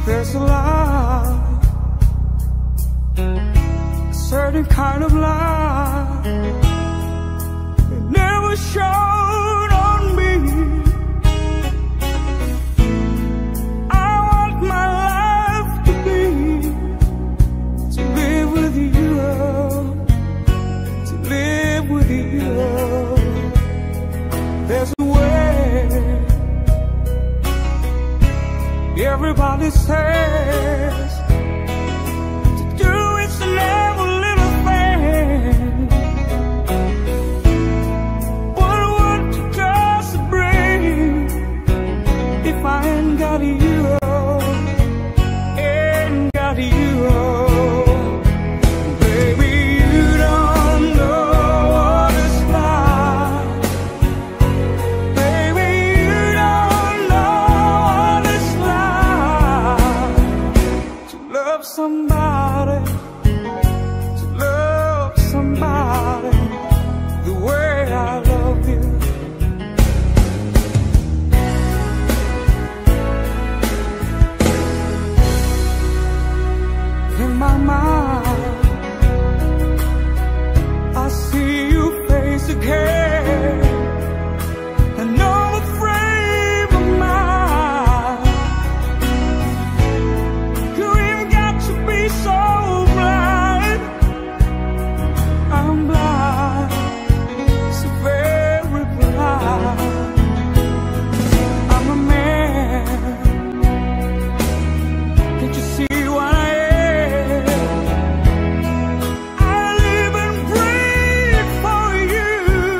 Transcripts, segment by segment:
There's a love, a certain kind of love, it never showed on me. I want my life to be, to live with you, to live with you. There's a way, everybody says, to do it's never little thing. But what does it bring if I ain't got you? Ain't got you. Baby, you don't know what it's like. Baby, you don't know what it's like to love somebody, to love somebody the way I love you. In my mind, I see you face again, and all the frame of mind. You ain't got to be so blind. I'm blind, so very blind. I'm a man, can't you see what I am? I live and breathe for you.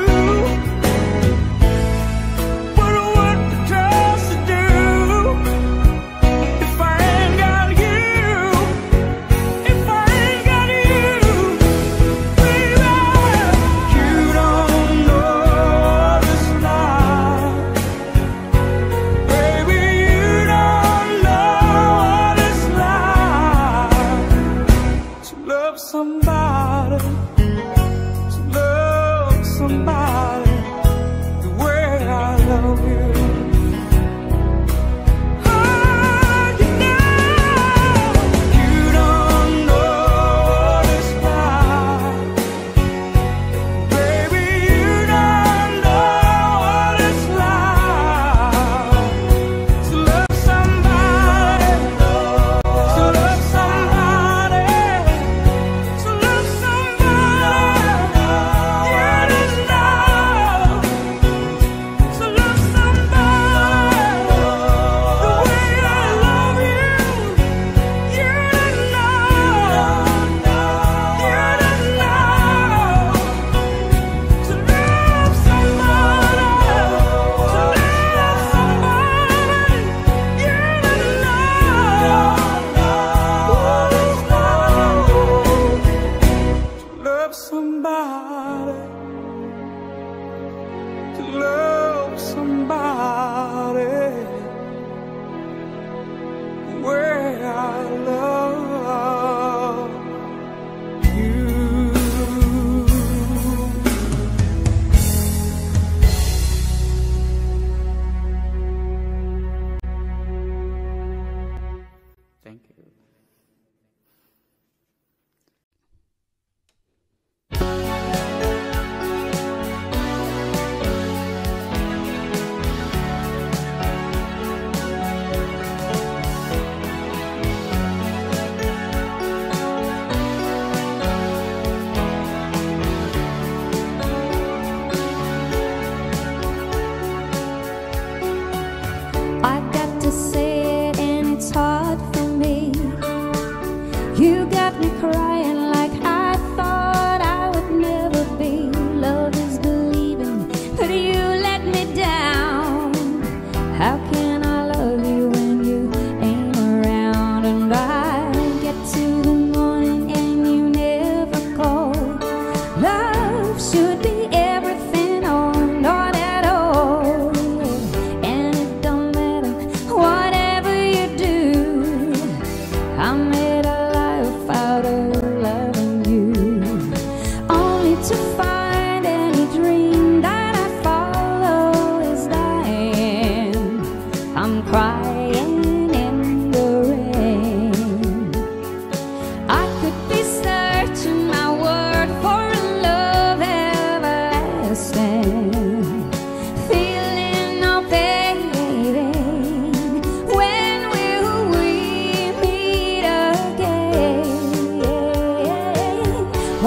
But what does it do if I ain't got you? If I ain't got you, baby, you don't know what it's like. Baby, you don't know what it's like to love somebody, to love somebody the way I love you. Oh, you don't know what it's like. Baby, you don't know what it's like to love somebody, to love somebody, to love somebody. You don't know to love somebody the way I love you. You don't know, you don't know to love somebody, to love somebody. You don't know what it's like to love somebody, to love somebody where I love you. Thank you.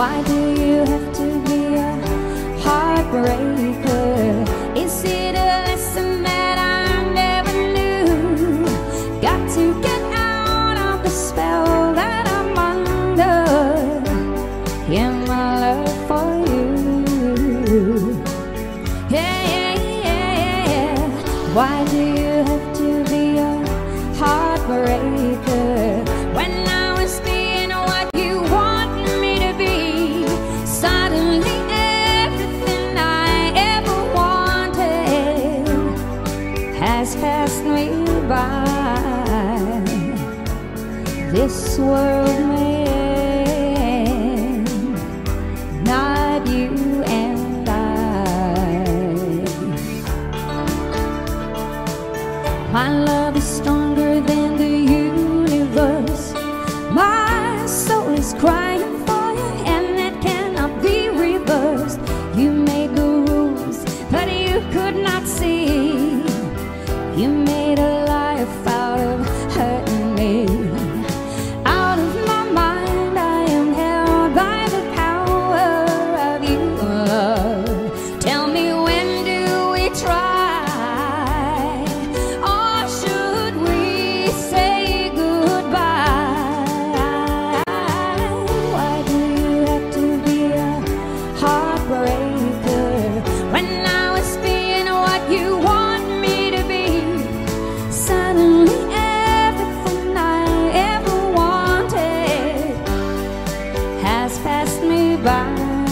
Why do you have to be a heartbreaker? Is it a lesson that I never knew? Got to get out of the spell that I'm under. Yeah, my love for you. Yeah, yeah, yeah, yeah. Why do you have to be a heartbreaker? When I was being what you want me to be, suddenly everything I ever wanted has passed me by. This world may end, not you and I. My love is stronger than the universe. My soul is crying for you, and it cannot be reversed. You made the rules, but you could not see. You made a life out of hurting me. Out of my mind, I am held by the power of you, love. Tell me, when do we try? Or should we say goodbye? Why do you have to be a heartbreaker? When I was being what you want me to be, suddenly everything I ever wanted has passed me by.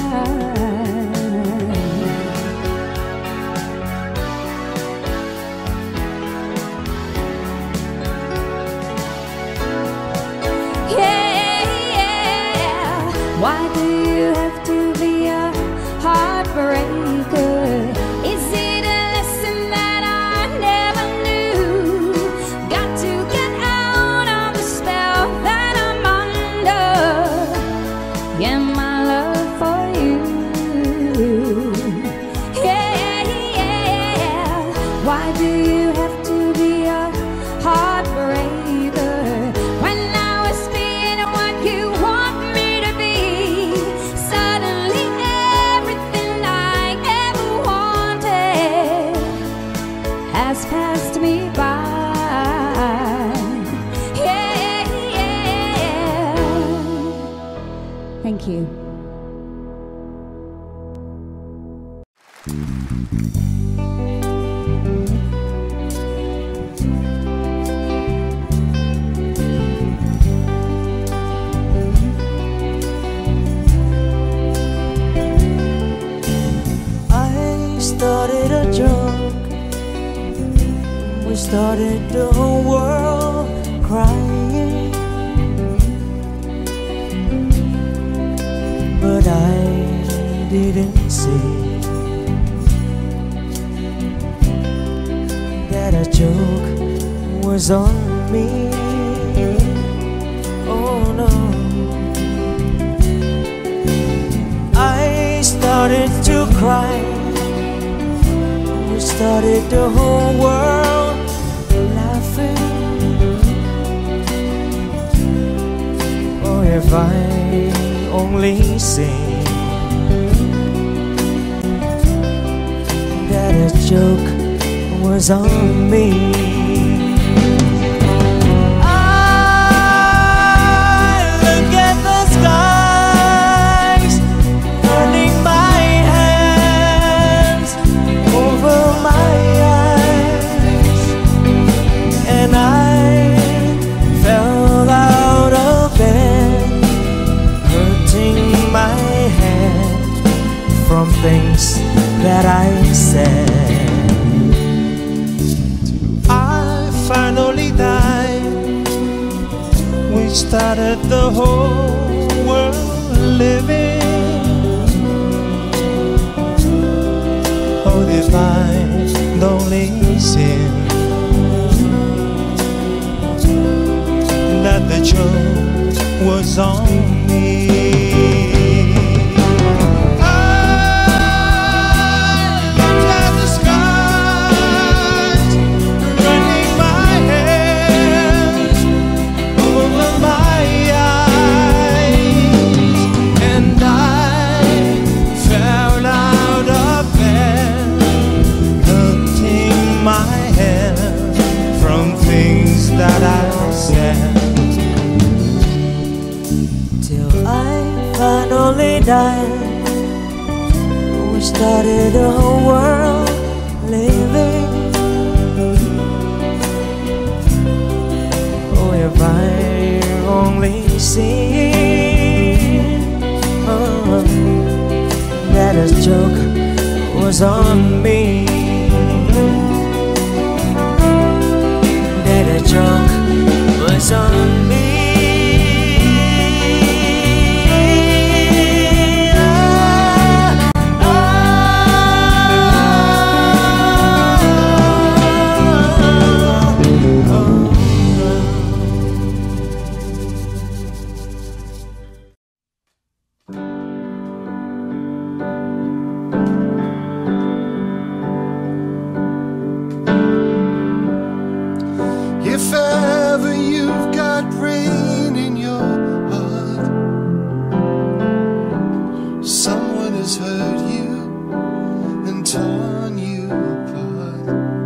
Yeah, yeah. Why do you have to be a heartbreaker? Is it a lesson that I never knew? Got to get out of the spell that I'm under. Yeah, my love for you. Yeah, yeah. Why do you have to be a heartbreaker? When I was being what you want me to be, suddenly everything I ever wanted has passed me by. Yeah, yeah. Thank you. I started a joke. We started the whole world crying, but I didn't see that a joke was on me. Oh no. I started to cry. We started the whole world laughing. Oh, if I only sing that a joke was on me. Things that I said, I finally died. We started the whole world living. Oh, if I only sin that the joke was on me. And I sad. Till I finally died, we started the whole world living. Oh, if I only seen that his joke was on me, that a joke was on me. If ever you've got rain in your heart, someone has hurt you and torn you apart.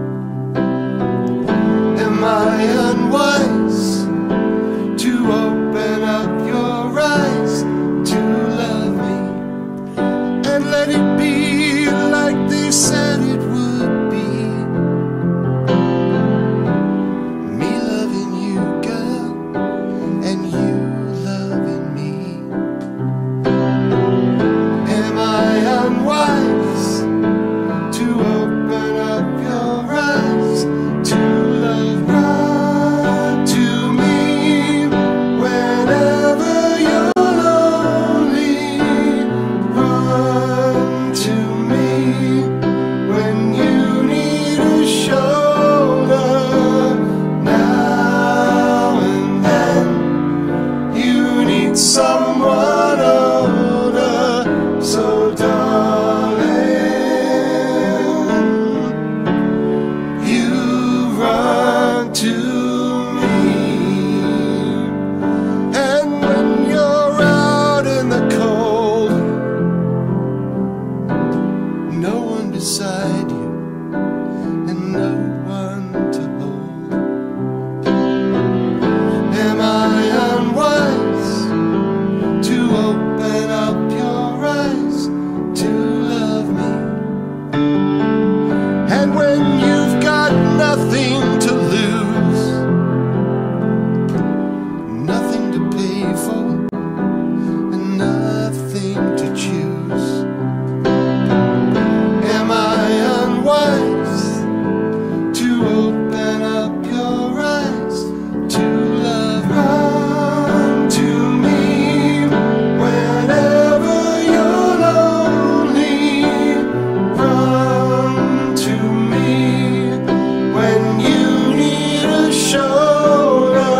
Am I unwise to open up your eyes to love me and let it be like they said it would be? Someone older, so darling, you run to me. And when you're out in the cold, no one beside you and no one to hold. Am I unwise to open up your eyes to love me? And when you've got nothing to lose, nothing to pay for, and nothing to choose, am I unwise to open up your eyes to love? Run to me whenever you're lonely. Run to me when you need a shoulder.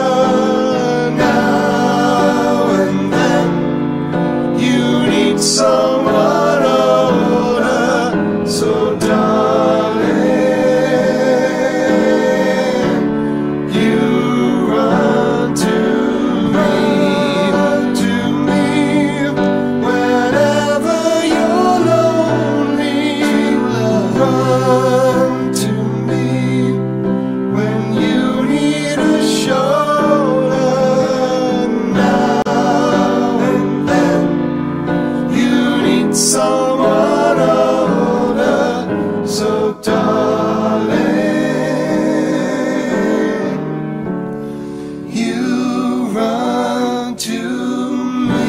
Now and then you need someone older, so darling, you run to me, whenever you're lonely. Run to me when you need a shoulder. Now and then you need someone older, so darling, you run to me.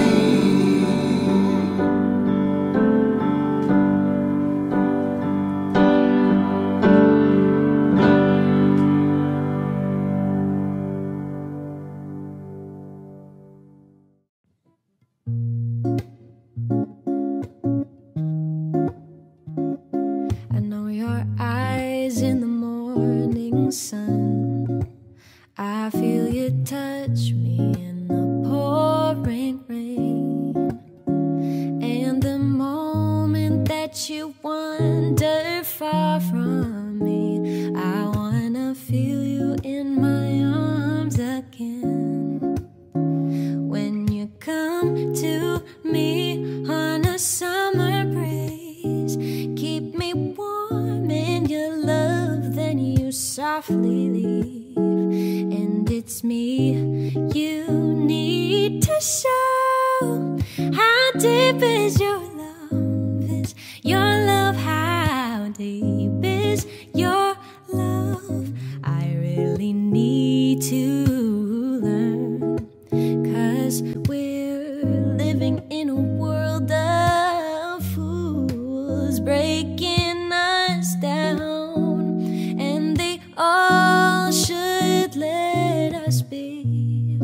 I know your eyes in the morning sun. I feel you touch me in the pouring rain. And the moment that you wander far from me, I wanna feel you in my arms again. When you come to me on a summer breeze, keep me warm in your love, then you softly leave. And it's me you need to show how deep is your love, is your love, how deep is your love. I really need to learn, 'cause we're living in a world of fools, breaking us down, and they all should let us be.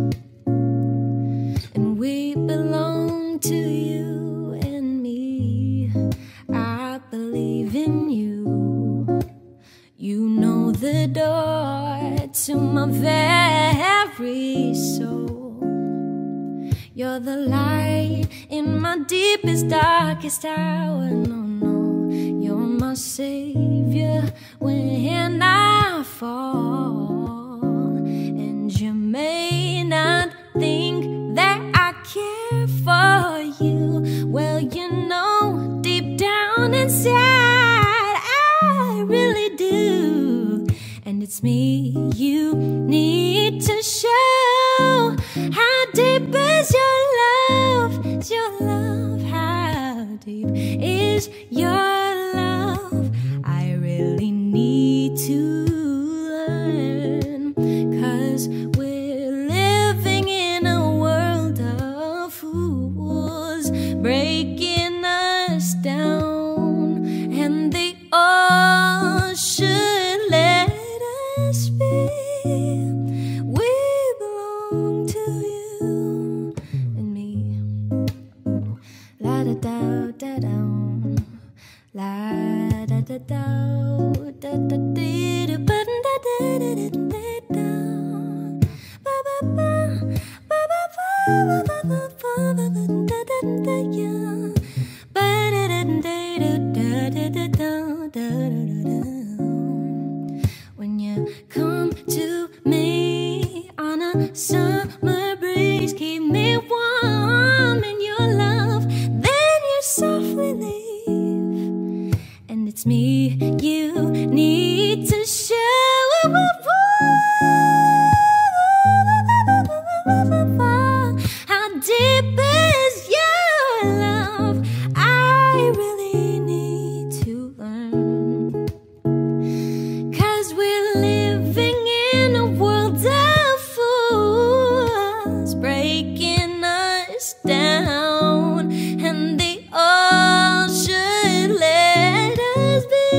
And we belong to you and me. I believe in you. You know the door to my very soul. You're the light in my deepest, darkest hour. No, no, you're my savior when I fall. And you may not think that I care for you. Well, you know, deep down inside, I really do. And it's me you need to show. How deep is your love? Is your love? How deep is your love? I really need to learn, 'cause we're living in a world of fools, breaking us down, and they all should let us be. We belong to you and me. La da da da da, la da da da da da da ba da da da da da, ba ba ba ba ba ba ba ba ba ba da da da yeah, ba da da da da da da da da da. When you come to me on a summer breeze, keep me warm in your love, then you softly leave. And it's me you need to show. How deep is your love? I really need to learn, 'cause we're living in a world of fools, breaking us down, and they all should let us be.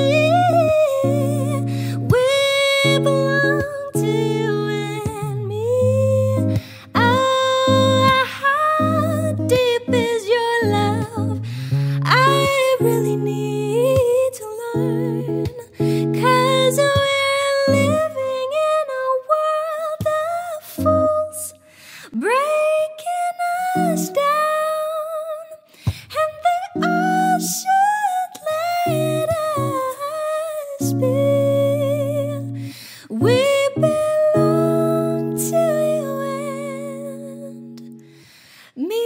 We belong to you and me. Oh, how deep is your love? I really need to learn, 'cause we're living in a world of fools, breaking us down, and they all should let us be. We belong to you and me.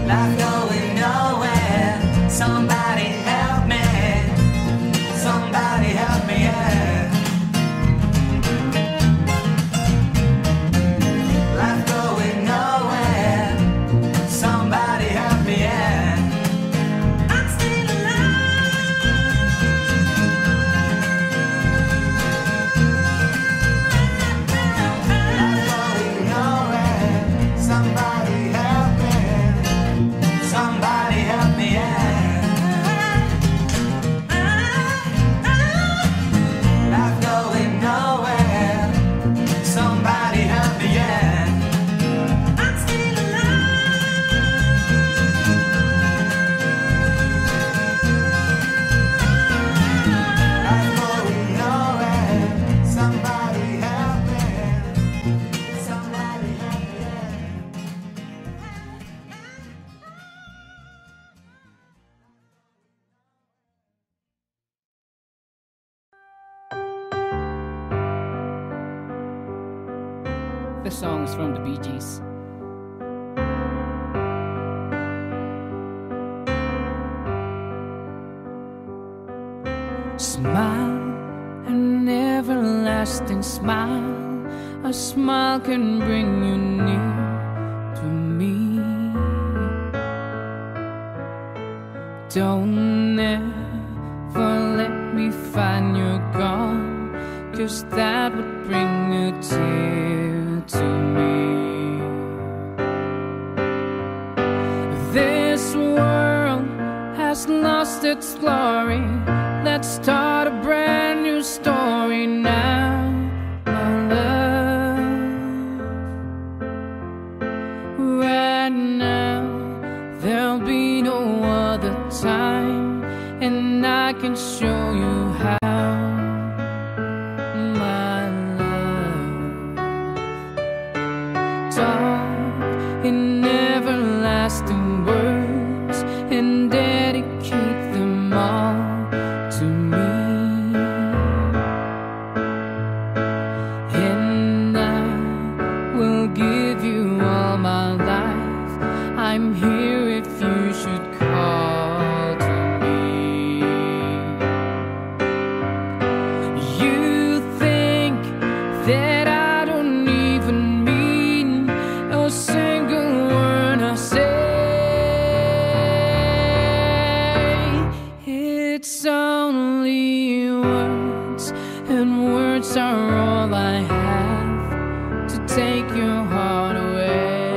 Life going nowhere. Somebody help me. Somebody help me, yeah. Life going nowhere. Somebody help me, yeah. I'm still alive. Life going nowhere. Somebody help me. Somebody help me, yeah. Life going nowhere. Somebody help me, yeah. I'm still alive. Life going nowhere. Somebody help me. Somebody help me, yeah. The song is from the Bee Gees. Smile, an everlasting smile. A smile can bring you near to me. Don't ever let me find you're gone, 'cause that would bring a tear to me. This world has lost its glory. Let's start a brand new story now, my love. Right now, there'll be no other time, and I can show you how, my love. Talk in everlasting words and dedicate them all to me. And I will give you all my life. I'm here if you should call to me. You think that I don't even mean a single word I say. It's only words, and words are all I have to take your heart away.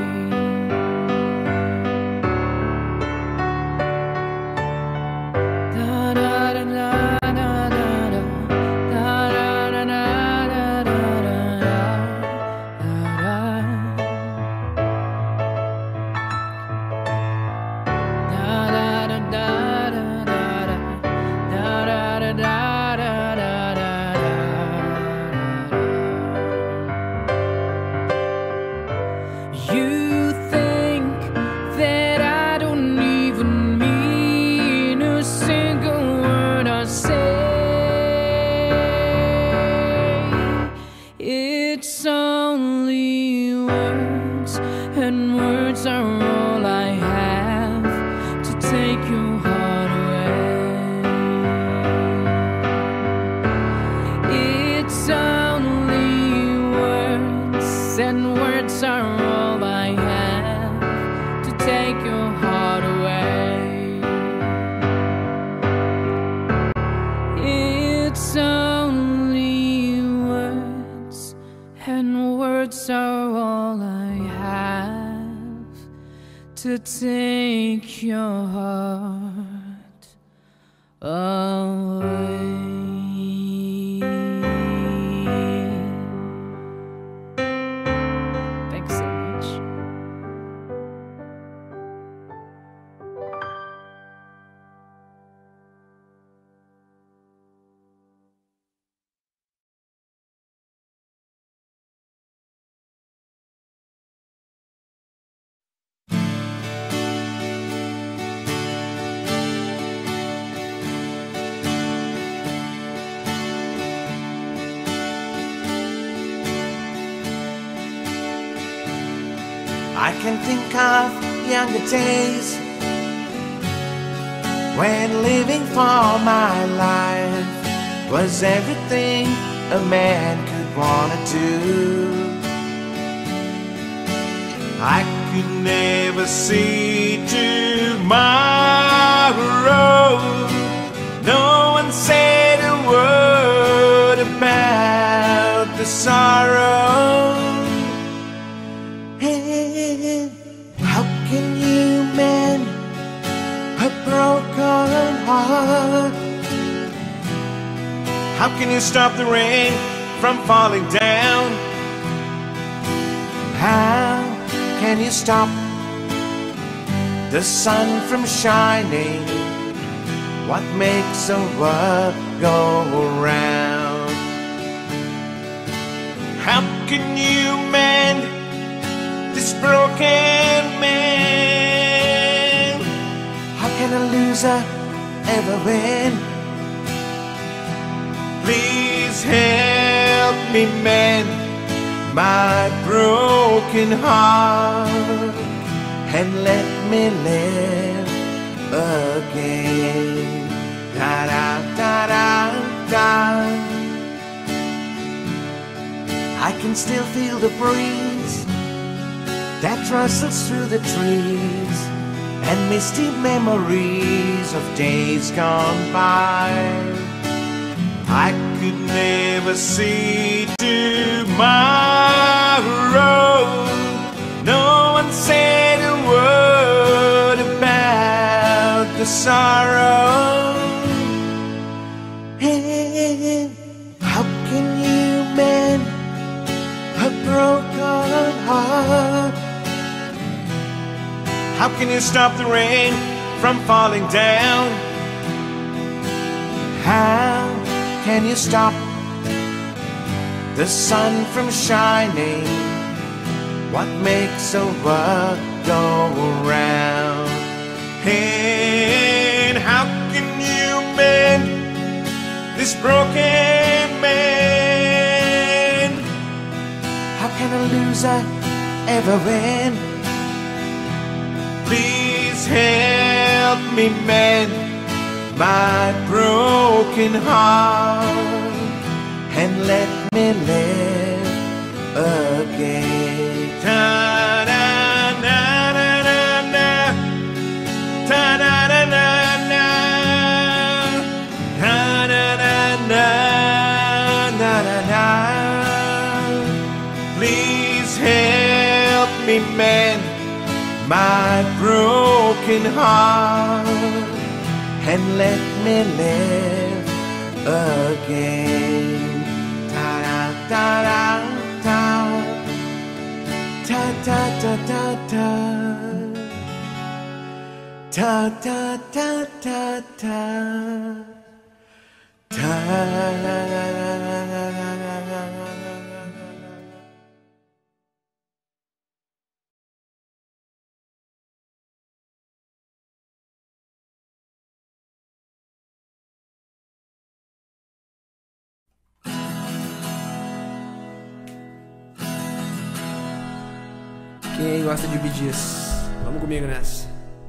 Da da da da da da da. Da da da da da da da da. Da da da da da da da. Da da da da da da da da. You think that I don't even mean a single word I say. It's only words, and words are all I have to take your heart away. It's only words, and words are all I have to take your heart away. It's only words, and words are all I have to take your heart away. Thanks so much. I can think of younger days when living for my life was everything a man could wanna do. I could never see tomorrow. No one said a word about the sorrow. Hey, how can you mend a broken heart? How can you stop the rain from falling down? How can you stop the sun from shining? What makes the world go round? How can you mend this broken man? How can a loser ever win? Please help me mend my broken heart and let me live again. Da da da da da. I can still feel the breeze that rustles through the trees and misty memories of days gone by. I could never see tomorrow. No one said a word about the sorrow. Hey, how can you mend a broken heart? How can you stop the rain from falling down? How can you stop the sun from shining? What makes the world go round? And how can you mend this broken man? How can a loser ever win? Please help me mend my broken heart and let me live again. Ta da na na na na, ta da da na na, ta da da na na na na. Please help me mend my broken heart and let me live again. Ta da da da da, ta da da da da, ta da da da da, Quem gosta de Bee Gees, vamos comigo nessa.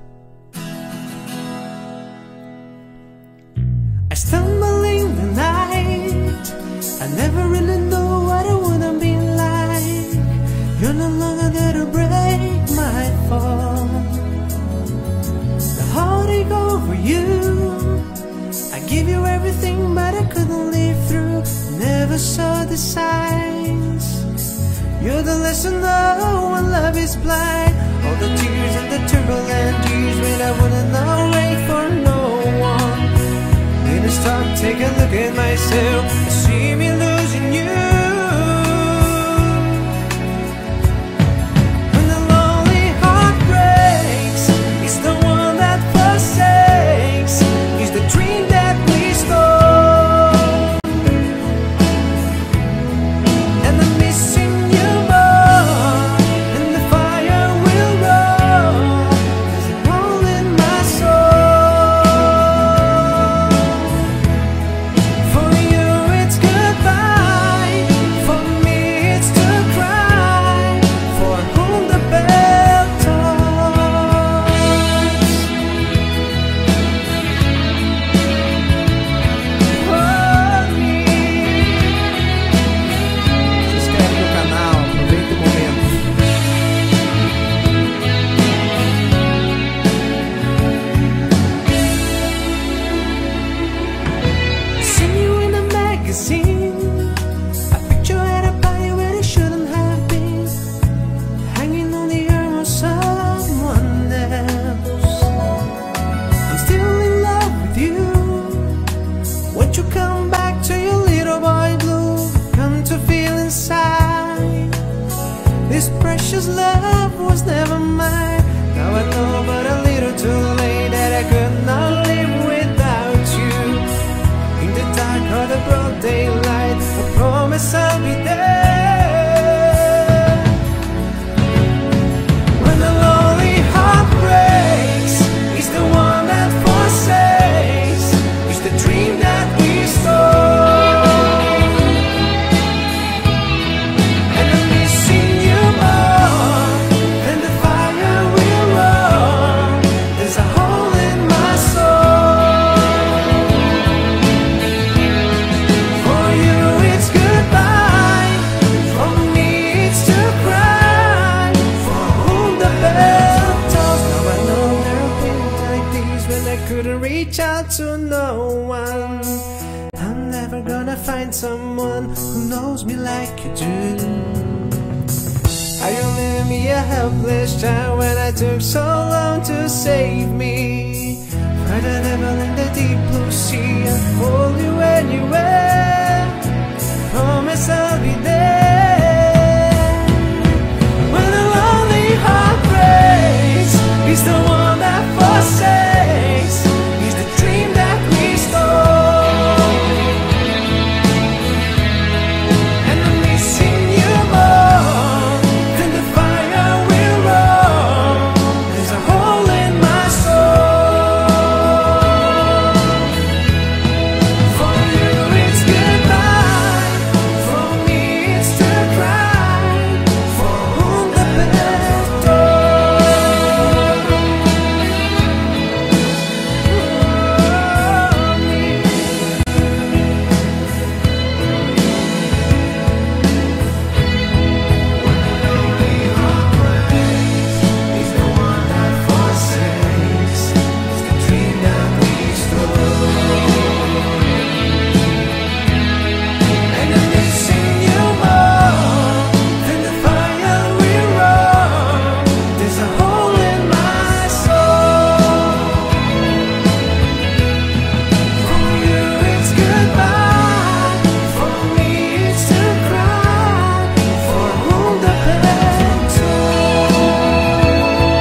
I stumble in the night. I never really know what I wanna be like. You're no longer there to break my fall. The heartache over you. I give you everything, but I couldn't live through. Never saw the signs. You're the lesson though when love is blind. All the tears and the turbulent years when I wouldn't not wait for no one. Need to stop, take a look at myself. I see me losing you. When the lonely heart breaks, it's the one that forsakes. It's the dream that we stole. And I'm missing you more. And the fire will roll. There's a hole in my soul. For you it's this love was never mine. Now I know but a little too late that I could not live without you. In the dark or the broad daylight, I promise I'll be there. When the lonely heart breaks, it's the one that forsakes. It's the dream that we stole. And I'm missing you more than the fire will run. There's a hole in my soul. For you it's goodbye, for me it's to cry. For whom the bell tolls. Now I know there have been like these when I couldn't reach out to no one. I'm never gonna find someone who knows me like you do. How you leave me a helpless child when I took so long to save me? By the devil in the deep blue sea, I hold you anywhere. Promise I'll be there. When the lonely heart breaks, it's the one that forsakes. It's the dream that we stole. And I'm missing you more than the fire will run. There's a hole in my soul. For you it's goodbye, for me it's to cry. For whom the bell tolls. It's the one that forsakes. It's the dream that we stole. And I'm missing you more than the fire we run. There's a hole in my soul. For you it's goodbye, for me it's to cry. For whom the bell tolls.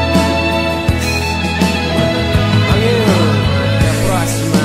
Valeu, até a próxima.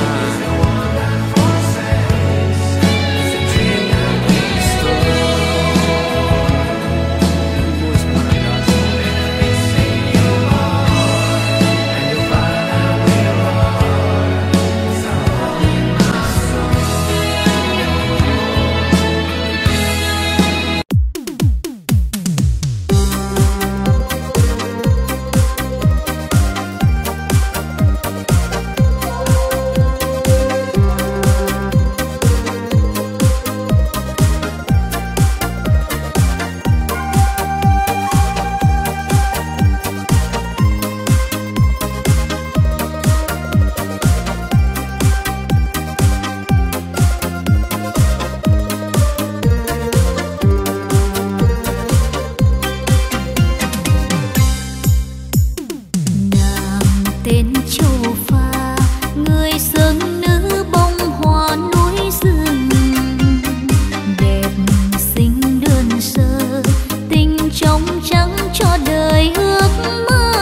Nàng tên Châu Pha, người sơn nữ bông hoa núi rừng, đẹp xinh đơn sơ, tình trong trắng cho đời ước mơ.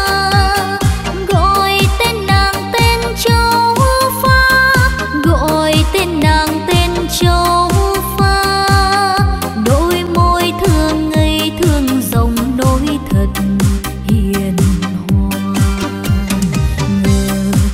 Gọi tên nàng tên Châu Pha, gọi tên nàng tên Châu Pha. Đôi môi thương ngây thương rồng đôi thật hiền hòa. Ngờ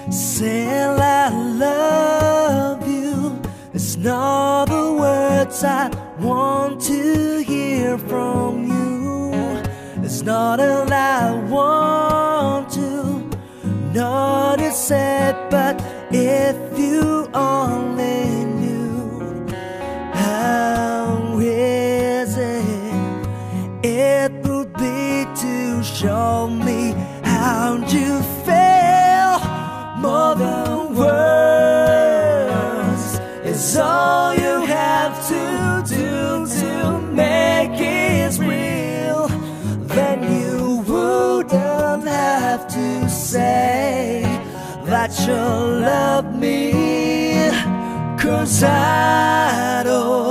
Saying I love you is not the words I want to hear from you. It's not all I want to notice it, but if you only knew how easy it would be to show me how you feel. More than words is all you have to do to make it real. Then you wouldn't have to say that you love me, 'cause I'd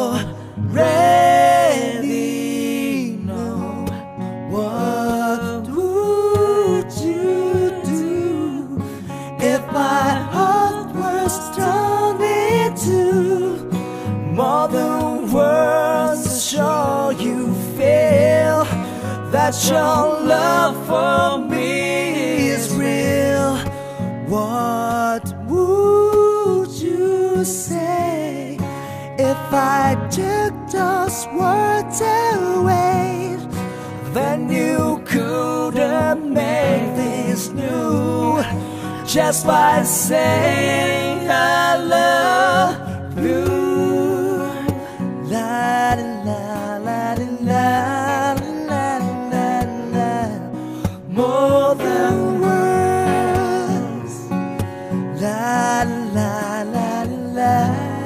already know. What would you do if my heart was torn into more than words to show you feel that your love for me is real? What would you say if I took those words away? Then you couldn't make things new just by saying I love you. La la la la la la la. More than words. La la la la.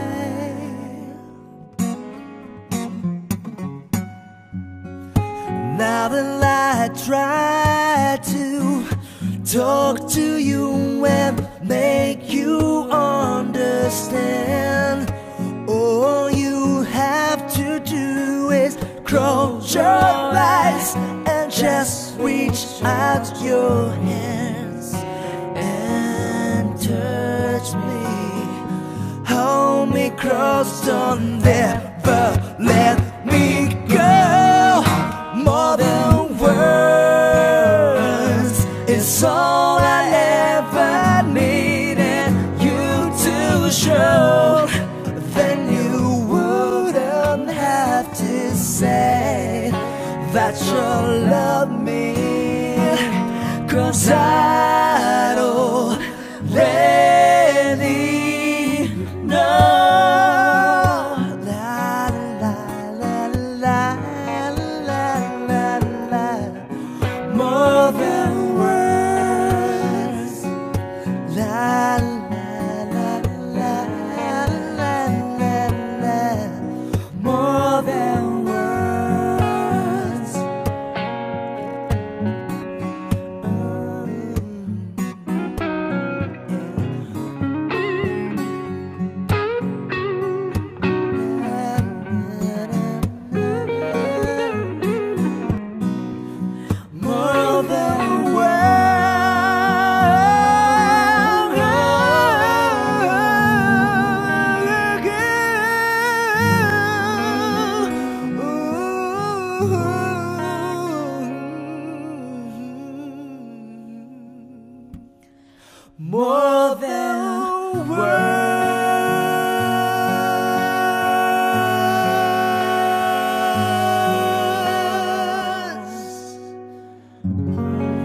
Now that I try to talk to you and make you understand, all you have to do is close your eyes and just reach out your hands and touch me. Hold me close, don't ever let me go. More than words is all I ever needed you to show. Then you wouldn't have to say that you love me, 'cause I'd already know. More than words. La la la la la la la. More than words. More than more than words.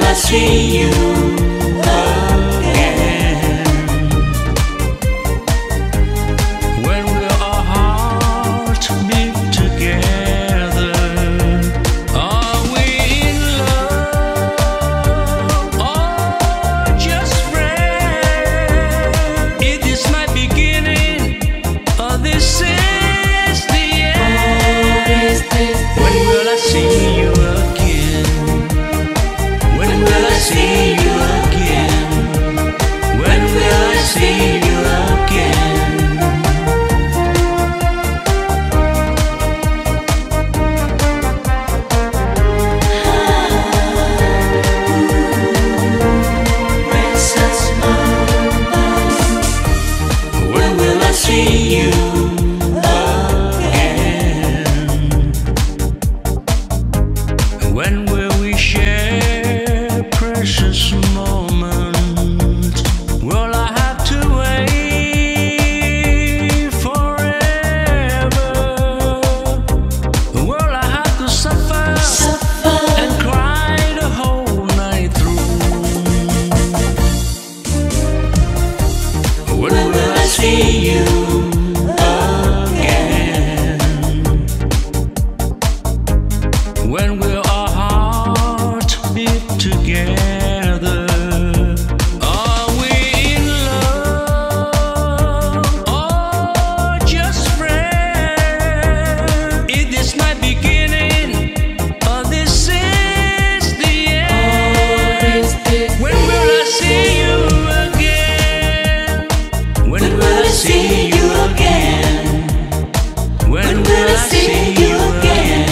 I see you again? When will our hearts beat together? Are we in love or just friends? Is this my beginning or this is the end? When will I see you again? When will I see you again? When will I see you again? When will I see you again? When will we share precious moments? Will I have to wait forever? Will I have to suffer and cry the whole night through? When will I see you again? When will our hearts beat together? Are we in love or just friends? Is this my beginning or this is the end? When will I see you again? When will I see you again? When will I see you again?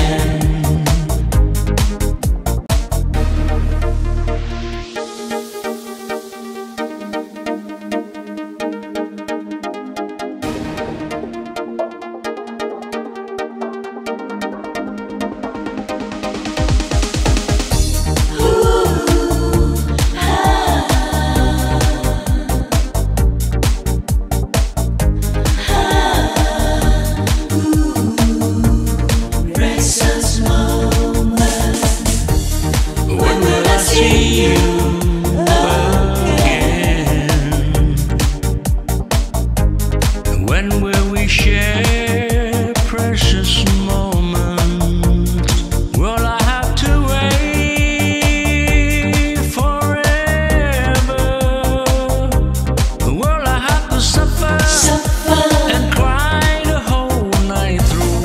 When will I see you again? When will we share precious moments? Will I have to wait forever? Will I have to suffer and cry the whole night through?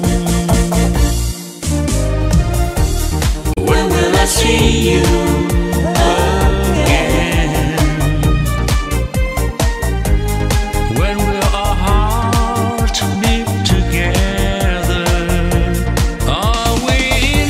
When will I see you again? When will our hearts beat together? Are we in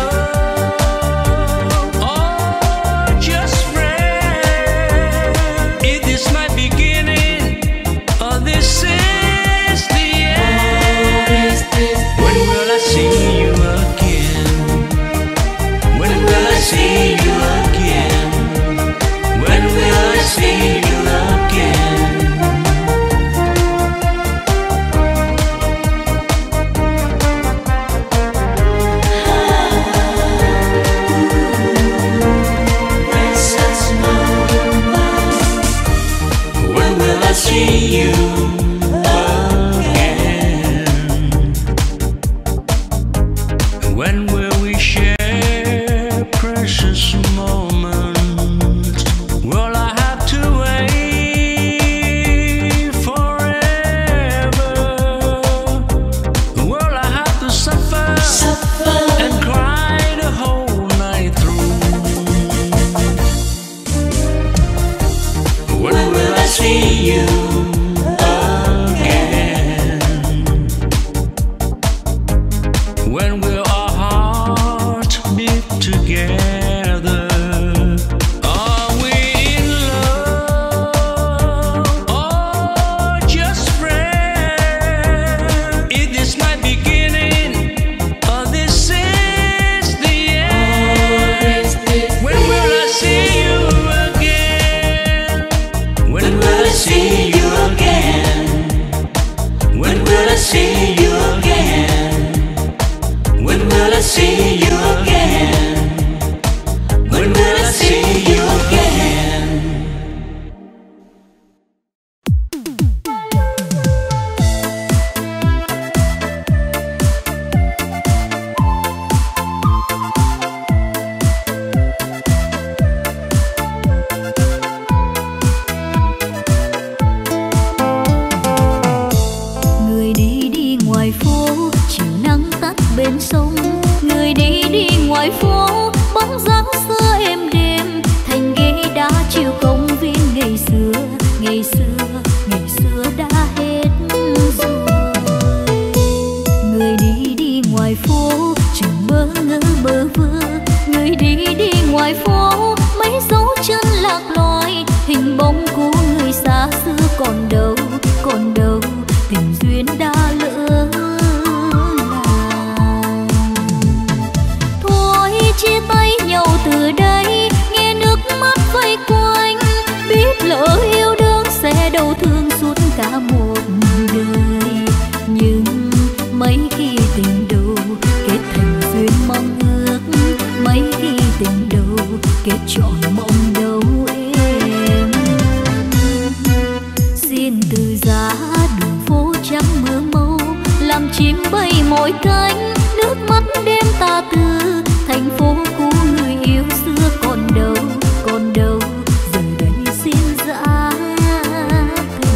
love or just friends? Is this my beginning or this is the end? When will I see you again? When will I see you again? When will I see you again? When will I see you again? When will we share precious moments? Will I have to wait bóng dáng xưa êm đềm thành ghế đá chiều công viên ngày xưa, ngày xưa, ngày xưa đã hết rồi. Người đi đi ngoài phố chừng bơ ngơ bơ vơ, người đi đi ngoài phố mấy dấu chân lạc loài, hình bóng của người xa xưa còn đâu, còn đâu, tình duyên đã lỡ làng. Thôi chia tay nhau từ đây, nghe nước mắt vây quanh, biết lỡ yêu đương sẽ đau thương suốt cả một đời. Nhưng mấy khi tình đầu kết thành duyên mong ước, mấy khi tình đầu kết trọn mong đâu em. Xin từ giá đường phố trắng mưa màu, làm chim bay mỏi cánh, nước mắt đêm ta tư, thành phố của người yêu xưa còn đâu, còn đâu, giờ đây xin giã từ.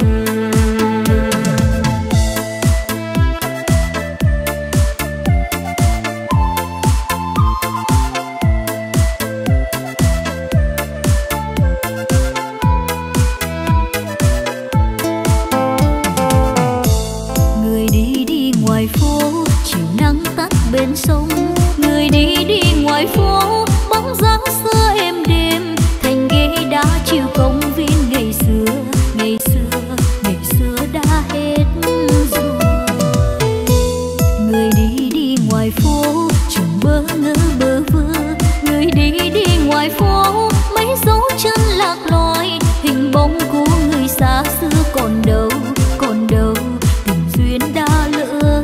Người đi đi ngoài phố chiều nắng tắt bên sông, người đi đi ngoài phố bóng dáng xưa êm đềm thành ghế đá chiều công viên ngày xưa, ngày xưa, ngày xưa đã hết rồi. Người đi đi ngoài phố chừng bơ ngơ bơ vơ, người đi đi ngoài phố mấy dấu chân lạc loài, hình bóng của người xa xưa còn đâu, còn đâu, tình duyên đã lỡ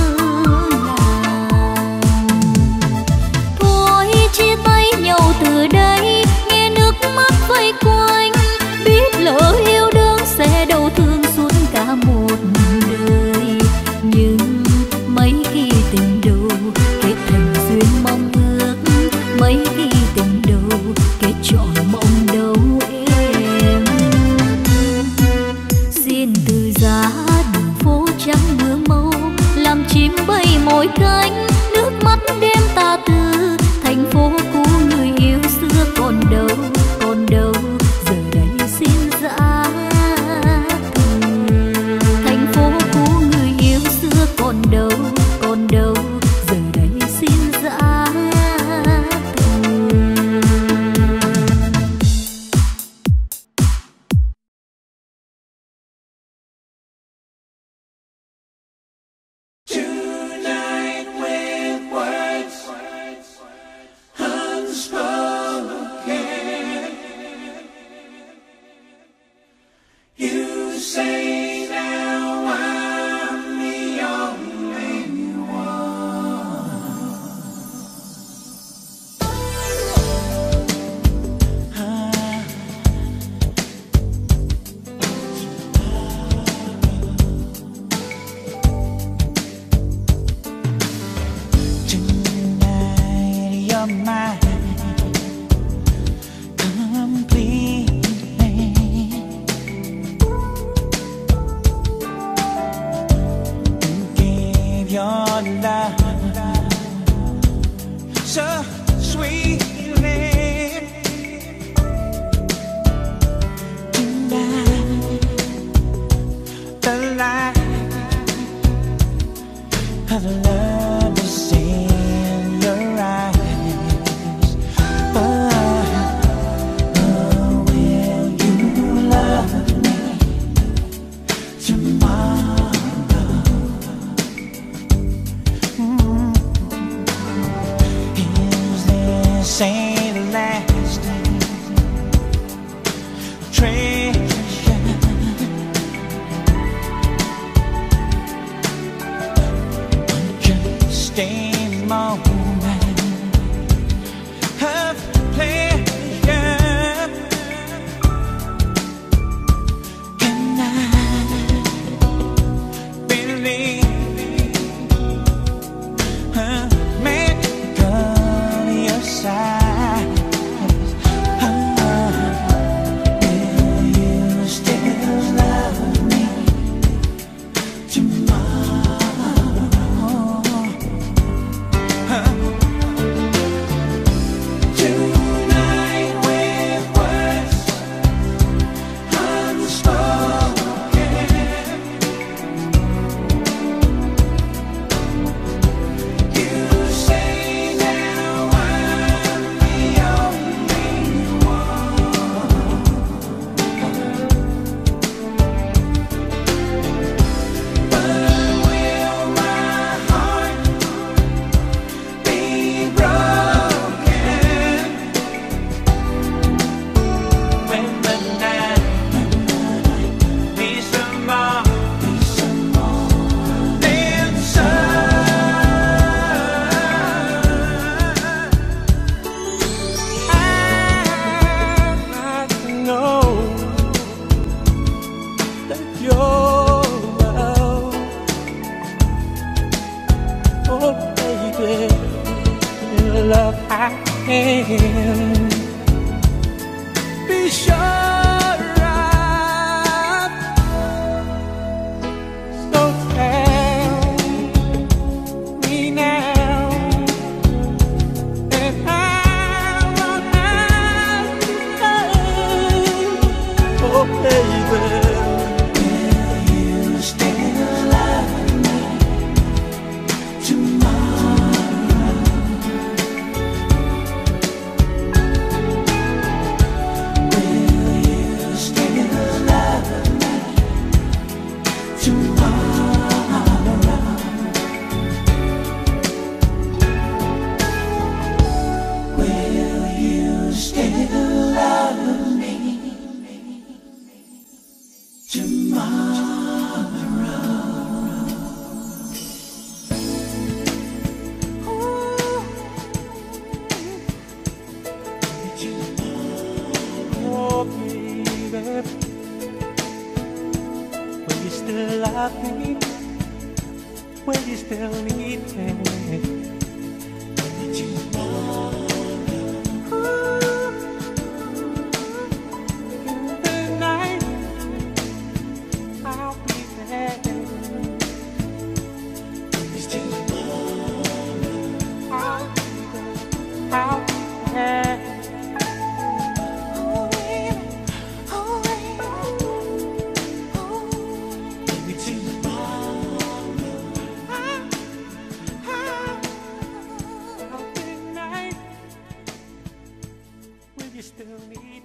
làng. Thôi chia tay nhau từ đây, nghe nước mắt vây quanh, biết lỡ yêu đương sẽ đau thương suốt cả một đời. Nhưng mấy khi tình đầu kết thành duyên mong ước, mấy khi tình đầu kết trọn mong đâu em. Xin từ giá đường phố trắng mưa màu, làm chim bay mỏi cánh, nước mắt đêm ta tư, thành phố của người yêu xưa còn đâu, còn đâu, giờ đây xin giã từ. Thành phố của người yêu xưa còn đâu, còn đâu, giờ đây xin giã từ. Tonight with words unspoken, you say now I'm the only one. Tonight you're mine completely. You gave your love so sweetly. Tonight the light of love is in your eyes. Will you love me tomorrow? Is this a lasting treasure? Just a moment of pleasure. Can I believe a magical your side? hand. Be sure I'm so tell me now, and I won't have to say, oh baby. Will you still love me? Will you still need me? In the night, I'll be there. I'll be there. You still need me.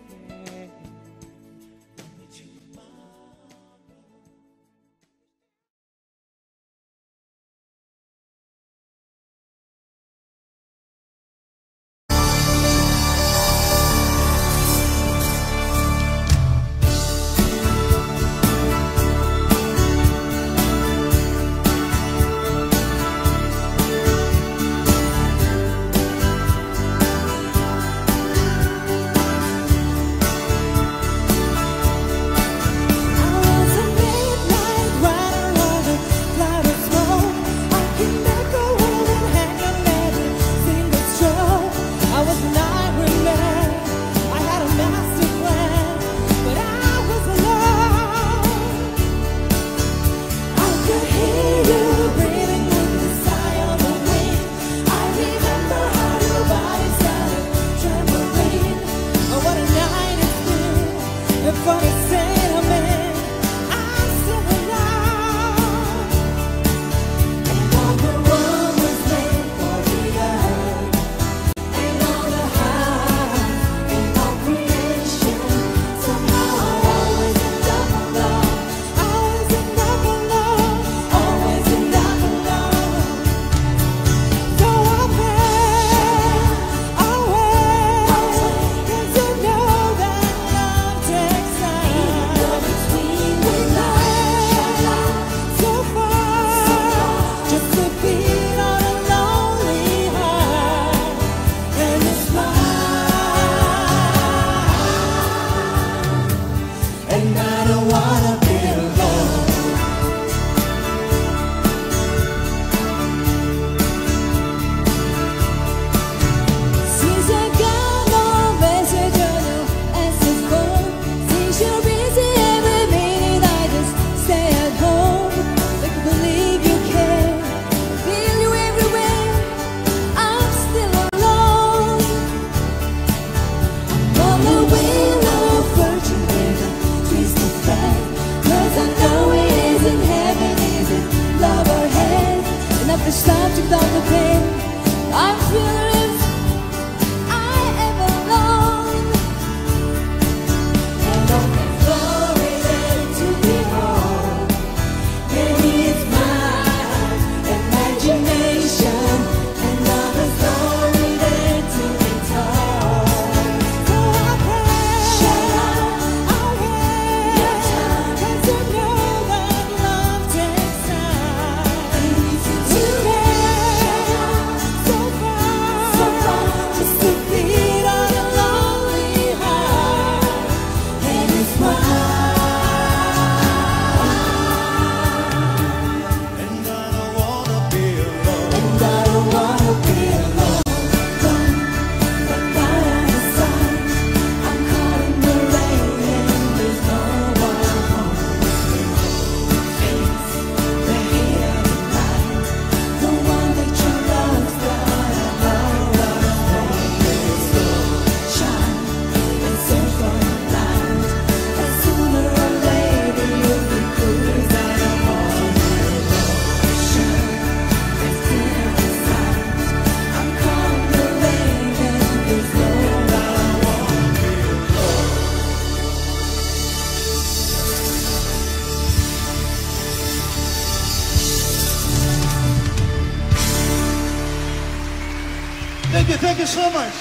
you so much.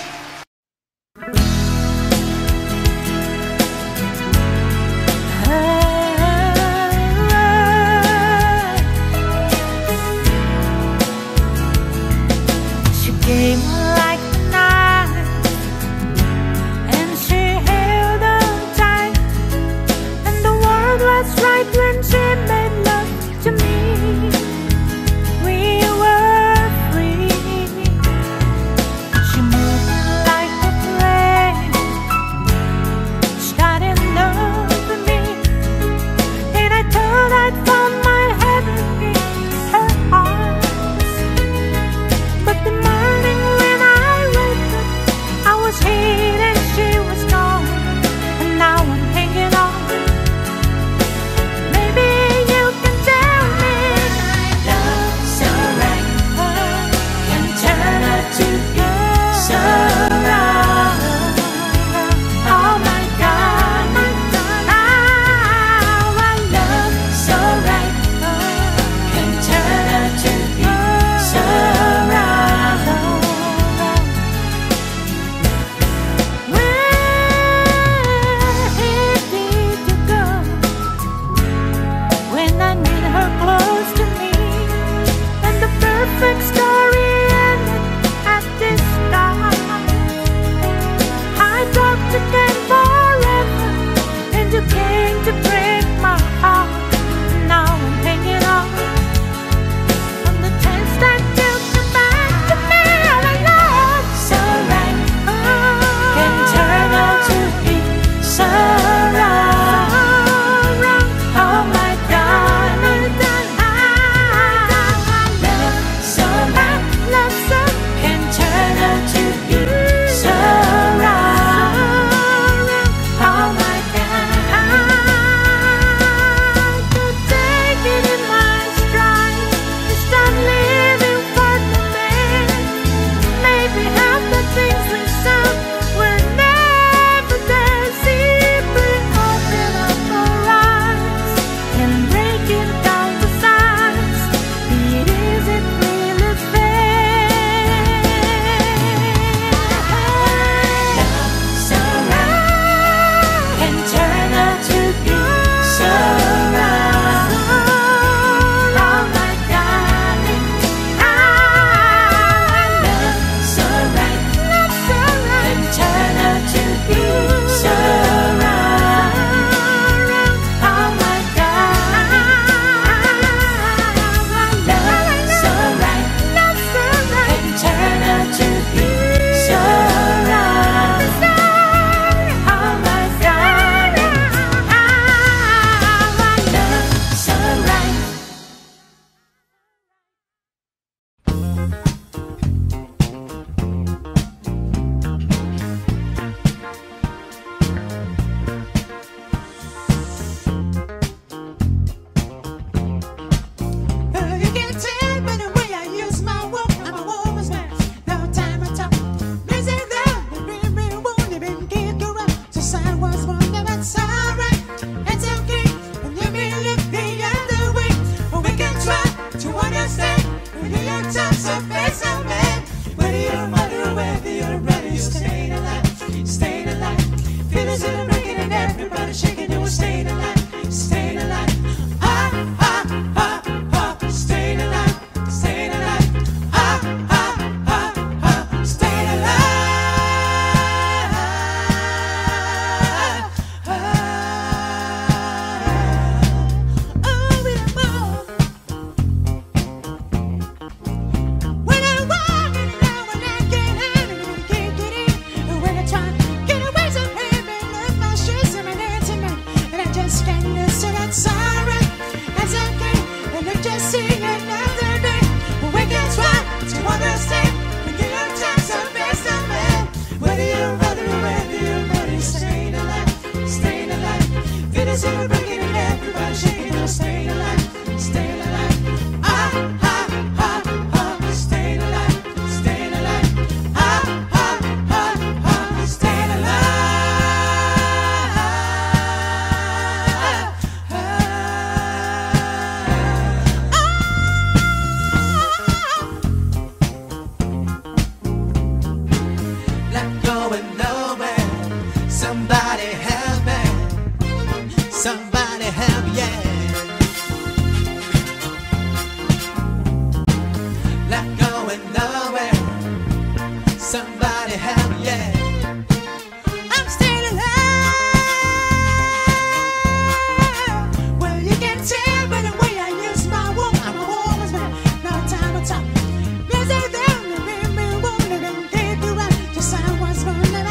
She came like the night, and she held on tight, and the world was right when she made love to me. We were free. She moved like a flame, started loving me, and I thought I'd found my heaven in her arms. But the morning when I woke up, I was here and she was gone, and now I'm hanging on. Maybe you can tell me love so right can turn out to be so wrong. Oh my God, how I love so right can turn out to be so wrong.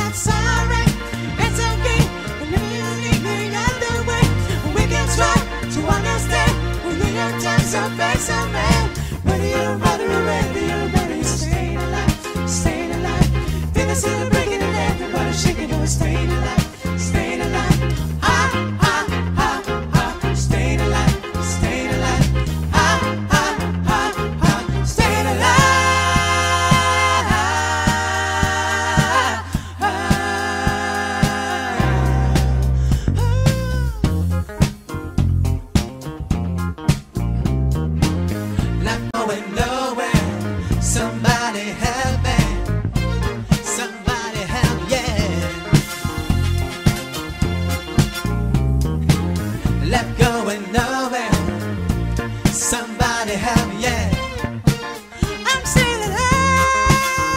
not sorry. It's okay, and if you leave the other way, we can try to understand. When your times are face a man, whether you're brother or whether you're better, staying alive, staying alive. Feel the city breaking and everybody shaking, oh, staying alive, staying alive. Ah, ah, ah, ah, staying alive, staying alive. Ah, ah, ah, ah, staying alive. Not going nowhere. Somebody help me. Somebody help, yeah. Left going nowhere. Somebody help, yeah. I'm still alive.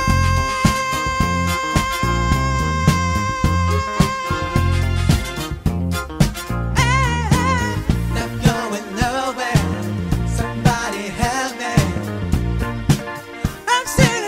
Left going nowhere. Somebody help me. I'm still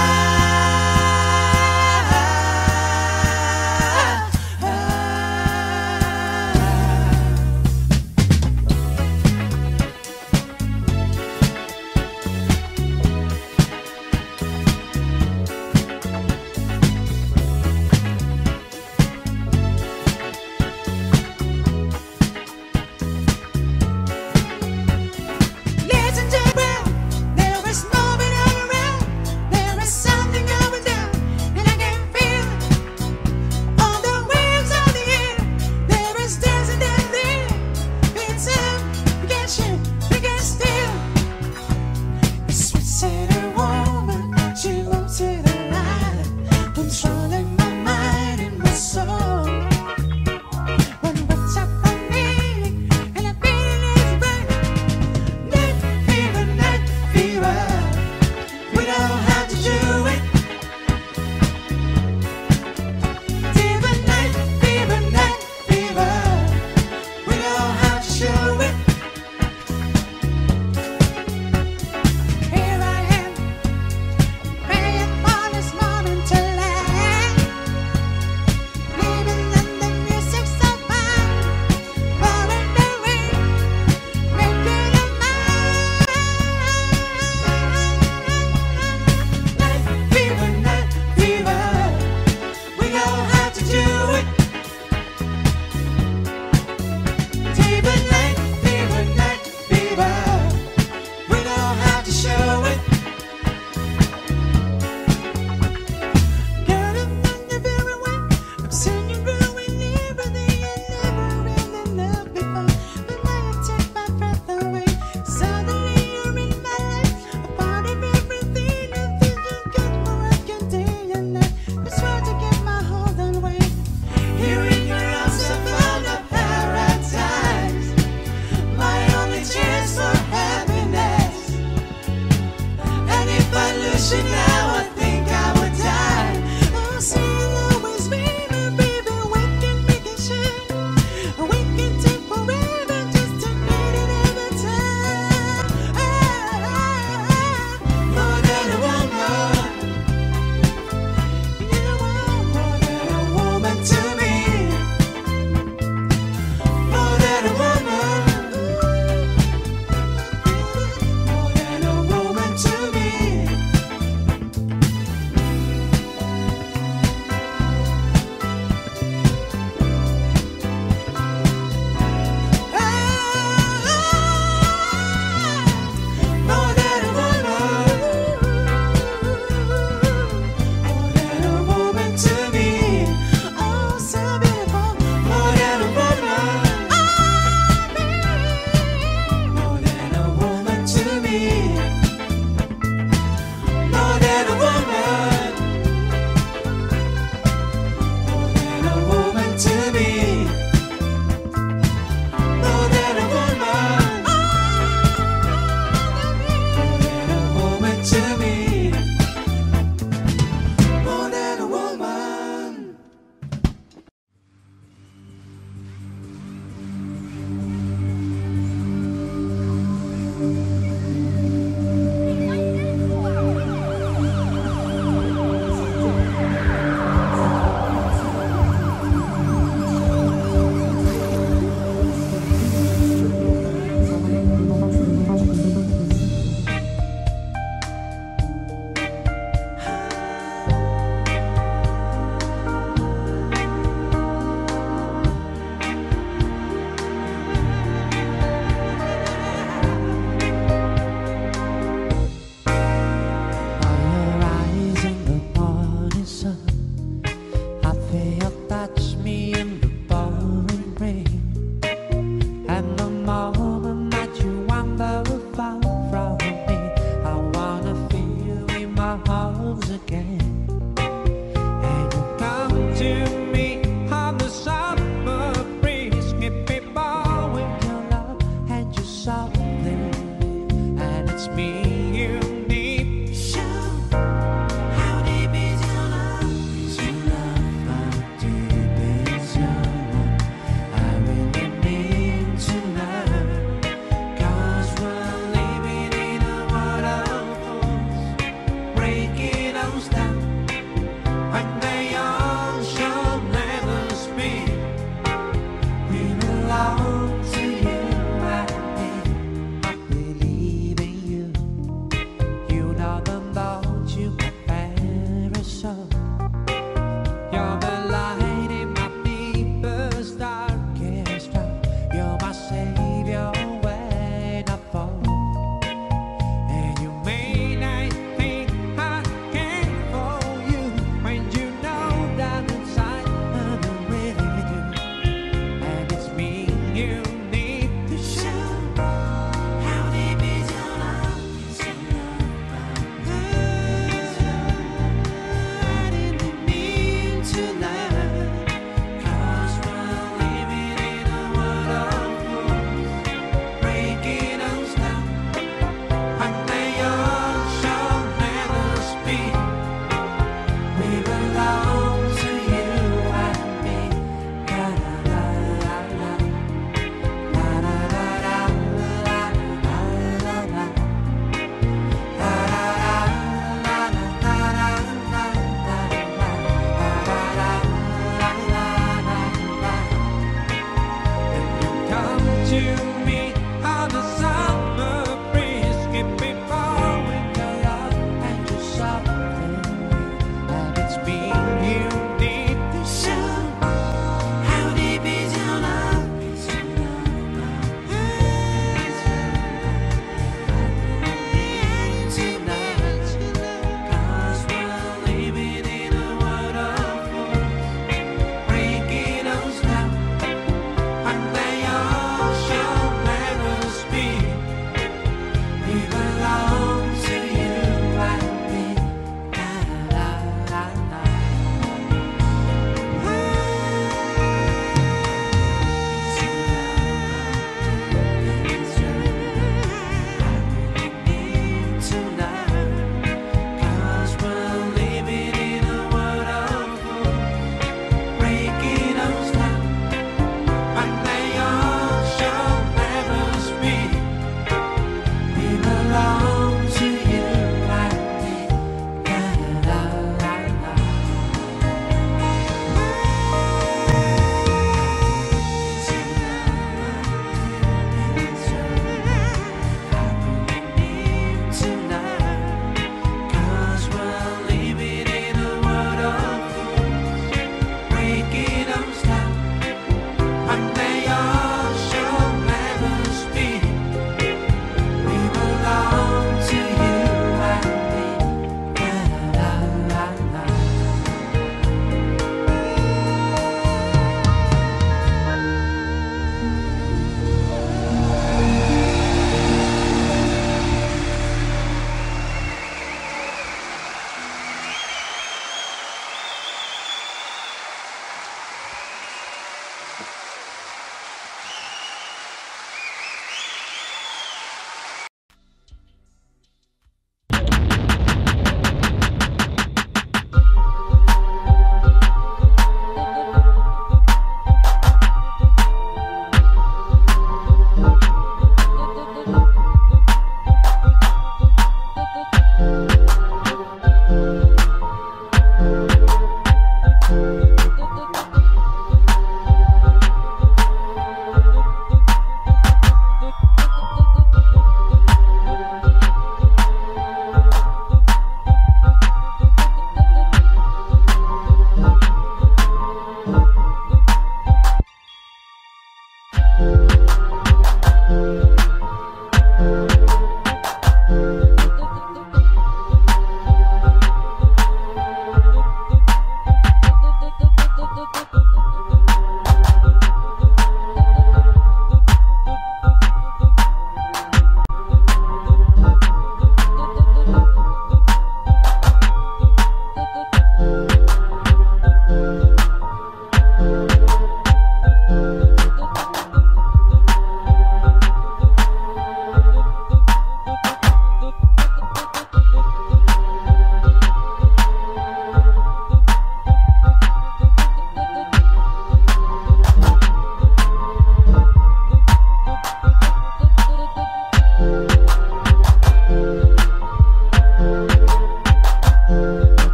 Listen to the ground. There is moving all around. There is something going down, and I can feel it on the waves of the air. There is dancing down there. It's up, we can't shake, we can't steal. The sweet city woman, she moves to the light, controlling my mind and my soul.